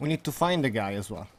We need to find the guy as well.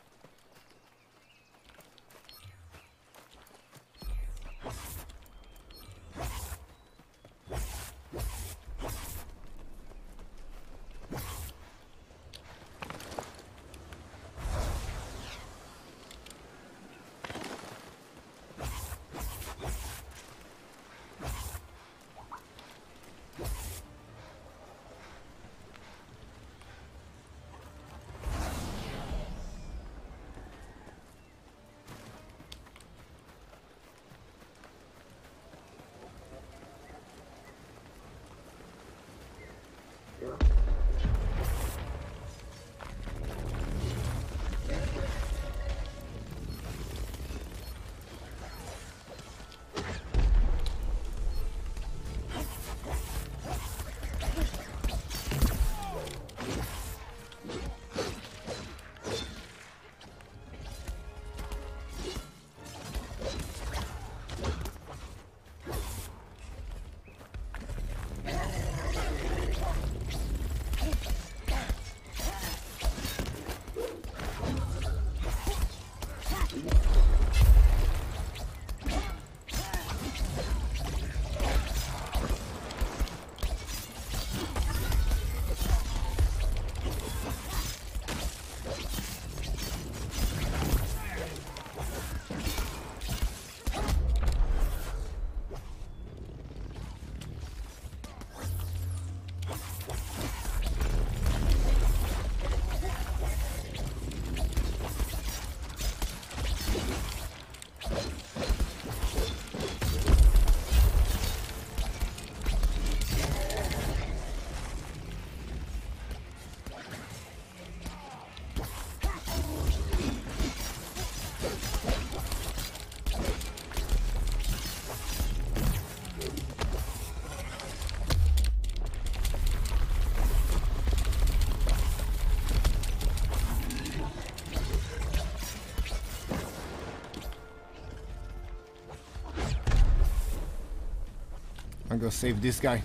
I'm gonna save this guy.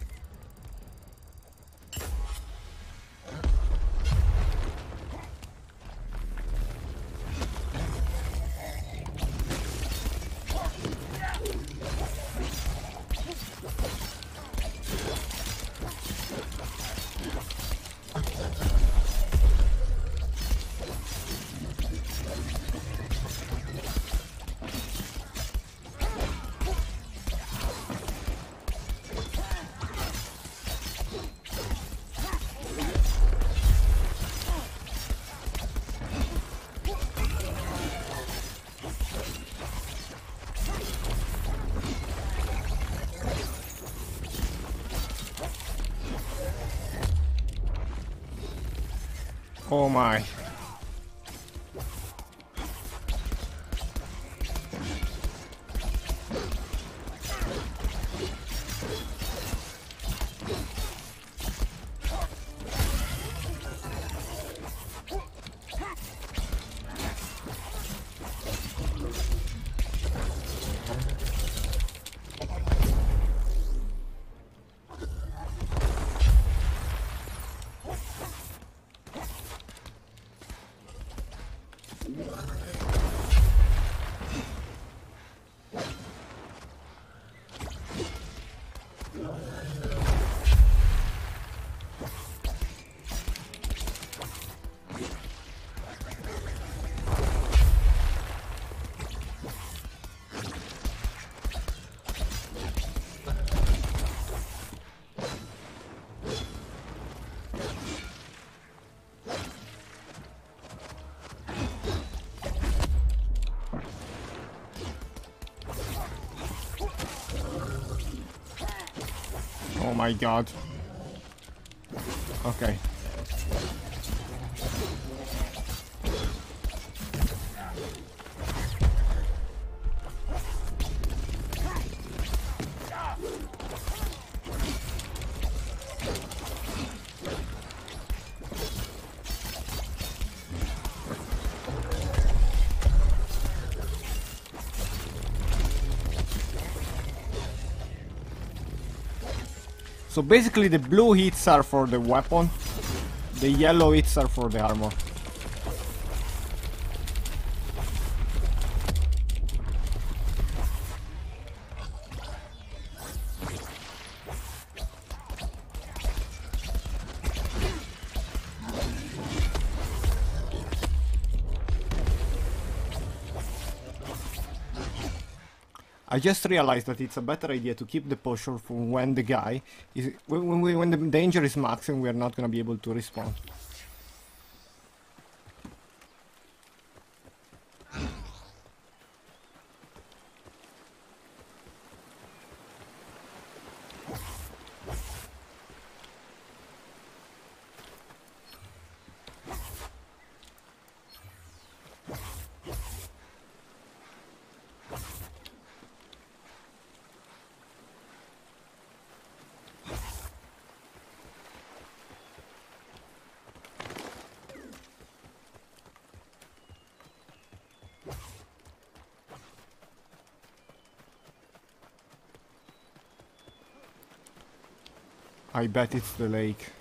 Oh my. Oh my god. Okay. So basically the blue hits are for the weapon, The yellow hits are for the armor. I just realized that it's a better idea to keep the potion for when the guy is when the danger is max and we are not gonna be able to respawn. I bet it's the lake.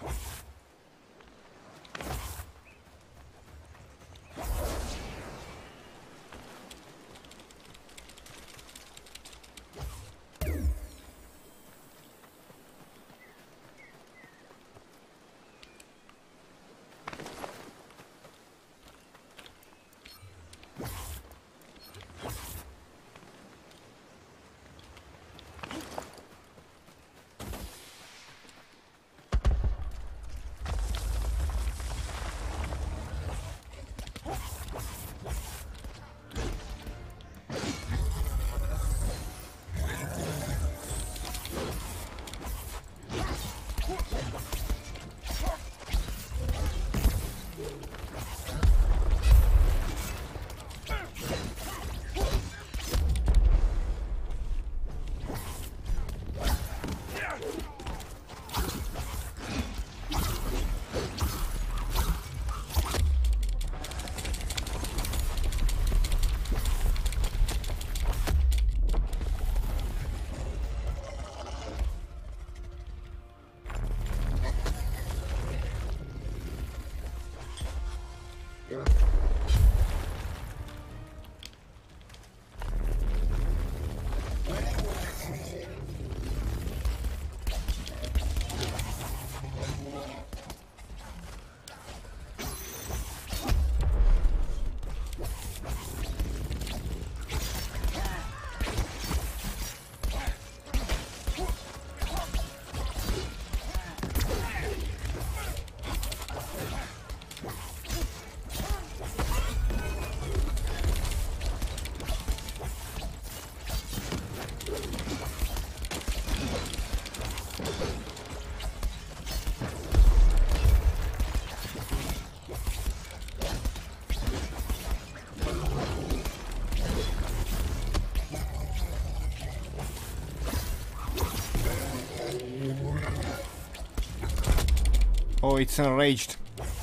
Oh, it's enraged.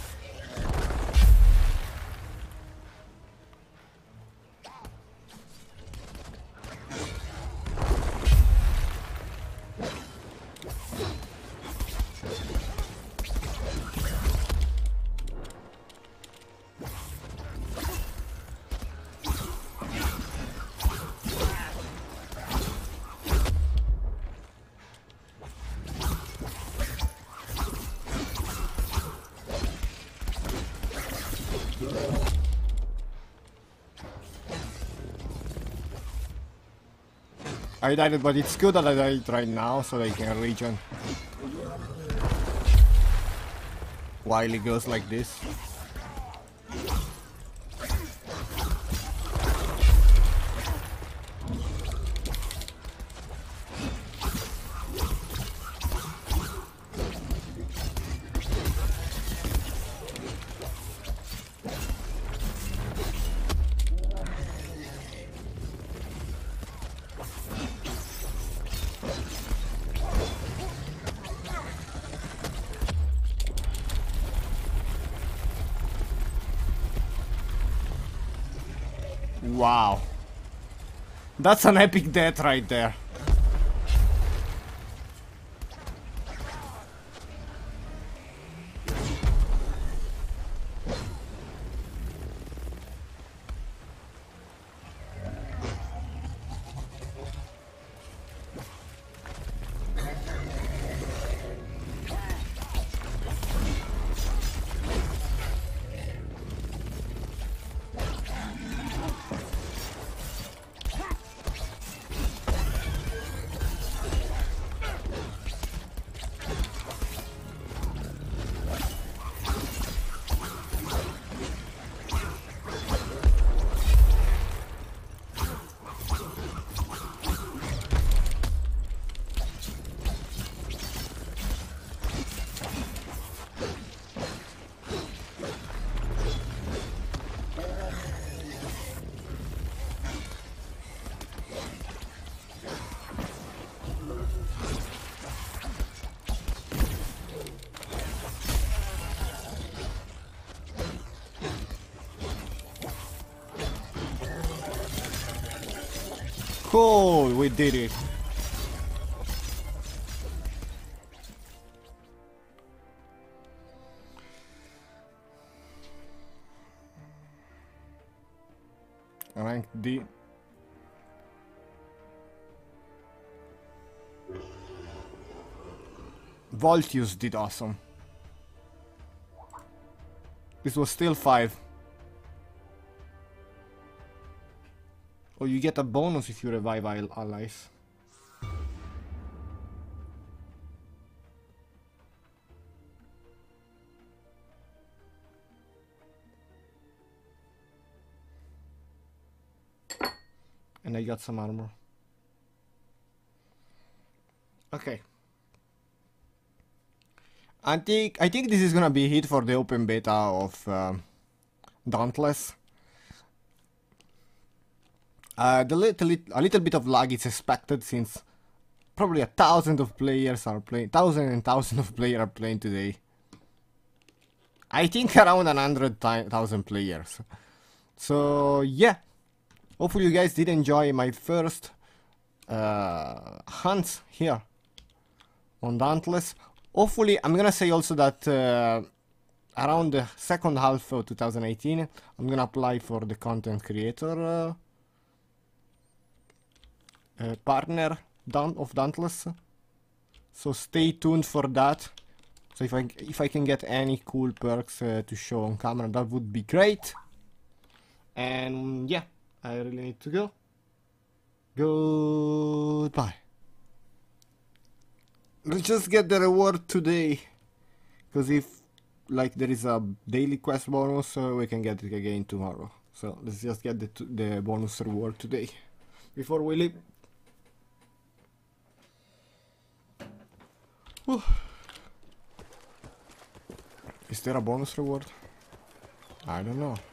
I died, but it's good that I died right now so they can regen. While it goes like this. Wow. That's an epic death right there. Oh, we did it. Rank D. Voltius did awesome. This was still 5. Oh, you get a bonus if you revive allies. And I got some armor. Okay. I think this is gonna be hit for the open beta of Dauntless. A little bit of lag is expected since probably 1,000 of players are playing. Thousands of players are playing today. I think around 100,000 players. So yeah. Hopefully you guys did enjoy my first hunts here on Dauntless. Hopefully, I'm gonna say also that around the second half of 2018, I'm gonna apply for the content creator partner of Dauntless. So stay tuned for that. So if I can get any cool perks to show on camera, that would be great. And yeah, I really need to go. Goodbye. Let's just get the reward today, because if like there is a daily quest bonus, we can get it again tomorrow. So let's just get the bonus reward today before we leave. Whew. Is there a bonus reward? I don't know.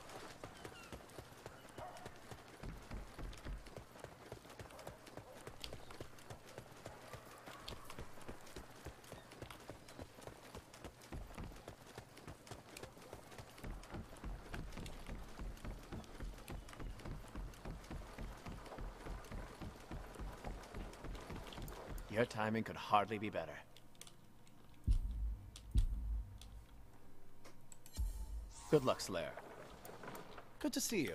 Your timing could hardly be better. Good luck, Slayer. Good to see you.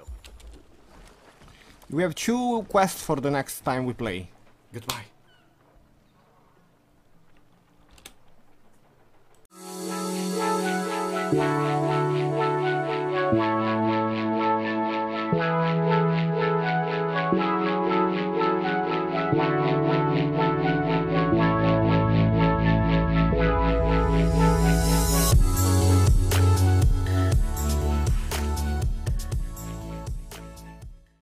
We have 2 quests for the next time we play. Goodbye.